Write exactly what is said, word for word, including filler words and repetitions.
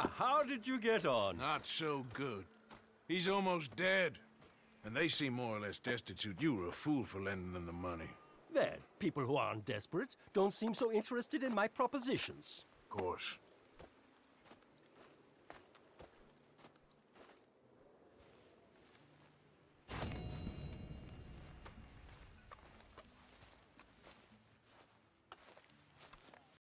Ah, how did you get on? Not so good. He's almost dead. And they seem more or less destitute. You were a fool for lending them the money. Well, people who aren't desperate don't seem so interested in my propositions. Of course.